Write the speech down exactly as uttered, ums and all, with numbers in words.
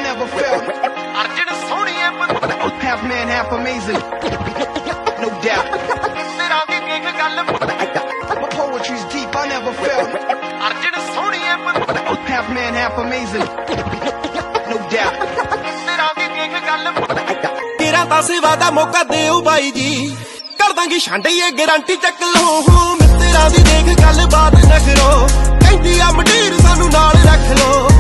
never felt. Arjan ਸੋਹਣੀਏ Half man, half amazing. No doubt. ਤੇਰਾ ਕੀ ਇੱਕ ਗੱਲ My poetry's deep, I never felt. Arjan ਸੋਹਣੀਏ Half man, half amazing. No doubt. ਤੇਰਾ ਕੀ ਇੱਕ ਗੱਲ ਤੇਰਾ ਤਾਂ ਸੇਵਾ ਦਾ ਮੌਕਾ ਦਿਓ ਬਾਈ ਜੀ, ਕਰ ਦਾਂਗੀ ਛਾਂਡੀਏ ਗਾਰੰਟੀ ਚੱਕ ਲਓ। ਮਿੱਤਰਾਂ ਦੀ ਦੇਖ ਗੱਲ ਬਾਤ ਨਾ ਕਰੋ, ਕਹਿੰਦੀ ਆ ਮੰਡੀਰ ਸਾਨੂੰ ਨਾਲ ਰੱਖ ਲੋ।